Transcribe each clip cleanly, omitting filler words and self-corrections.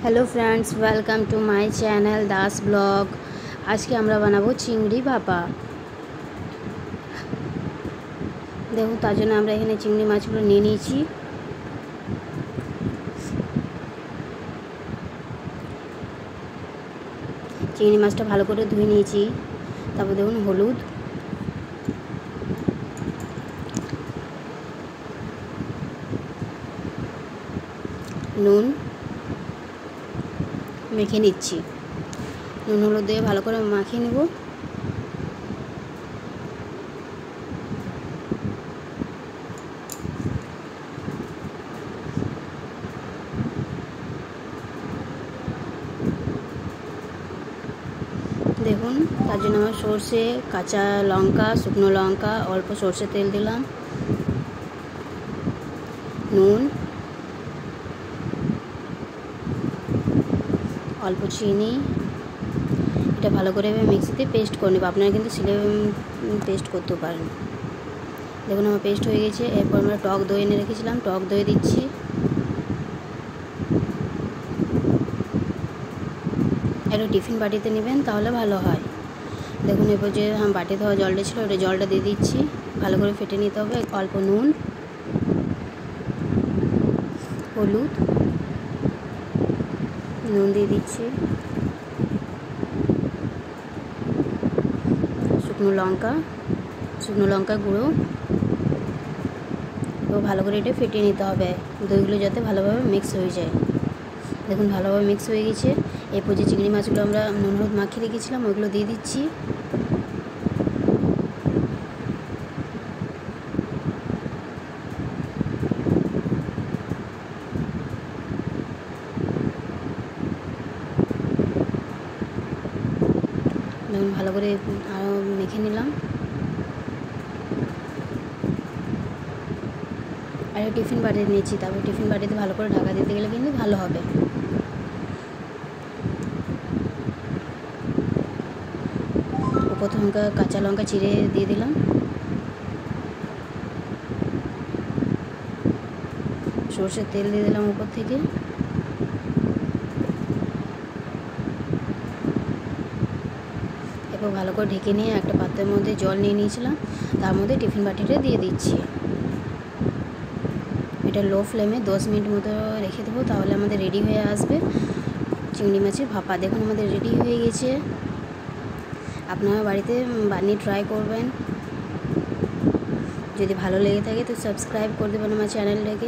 Hello friends, welcome to my channel Das blog. आज के আমরা বানাবো চিংড়ি ভাপা। দেখুন, তার জন্য আমরা এখানে চিংড়ি মাছগুলো নিয়ে নিয়েছি। চিংড়ি মাছটা ভালো করে ধুয়ে নিয়েছি। তারপর দেখুন হলুদ, নুন মেখে নিচ্ছি। নুন হলুদ দিয়ে ভালো করে মাখিয়ে নেব। দেখুন, তার জন্য আমার সর্ষে, কাঁচা লঙ্কা, শুকনো লঙ্কা, অল্প সর্ষে তেল দিলাম, নুন, অল্প চিনি। এটা ভালো করে মিক্সিতে পেস্ট করে নেব। আপনারা কিন্তু সিলে পেস্ট করতেও পারেন। দেখুন, আমার পেস্ট হয়ে গেছে। এরপর আমরা টক দই এনে রেখেছিলাম, টক দই দিচ্ছি। একটু টিফিন বাটিতে নেবেন, তাহলে ভালো হয়। দেখুন, এরপর যে বাটি ধোয়া জলটা ছিল, ওটা জলটা দিয়ে দিচ্ছি। ভালো করে ফেটে নিতে হবে। অল্প নুন, হলুদ, নুন দিয়ে দিচ্ছি, শুকনো লঙ্কা গুঁড়ো। তো ভালো করে এটা ফেটিয়ে নিতে হবে, দইগুলো যাতে ভালোভাবে মিক্স হয়ে যায়। দেখুন, ভালোভাবে মিক্স হয়ে গেছে। এরপর যে চিংড়ি মাছগুলো আমরা নুন হলুদ মাখিয়ে রেখেছিলাম, ওইগুলো দিয়ে দিচ্ছি। দেখুন, ভালো করে আরও মেখে নিলাম। আর টিফিন বাটিতে নিয়েছি। তারপর টিফিন বাটিতে ভালো করে ঢাকা দিতে গেলে কিন্তু ভালো হবে। প্রথমে কাঁচা লঙ্কা চিড়ে দিয়ে দিলাম, সর্ষের তেল দিয়ে দিলাম উপর থেকে। এরপর ভালো করে ঢেকে নিয়ে একটা পাত্রের মধ্যে জল নিয়ে নিয়েছিলাম, তার মধ্যে টিফিন বাটিটা দিয়ে দিচ্ছি। এটা লো ফ্লেমে 10 মিনিট মতো রেখে দেবো, তাহলে আমাদের রেডি হয়ে আসবে চিংড়ি মাছের ভাপা। দেখুন, আমাদের রেডি হয়ে গেছে। আপনারা বাড়িতে বানিয়ে ট্রাই করবেন। যদি ভালো লেগে থাকে তো সাবস্ক্রাইব করে দেবেন আমার চ্যানেলটাকে।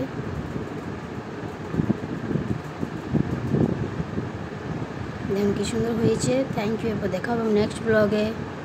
দেখুন কি সুন্দর হয়েছে। Thank you. এরপর দেখা হবে নেক্সট ব্লগে।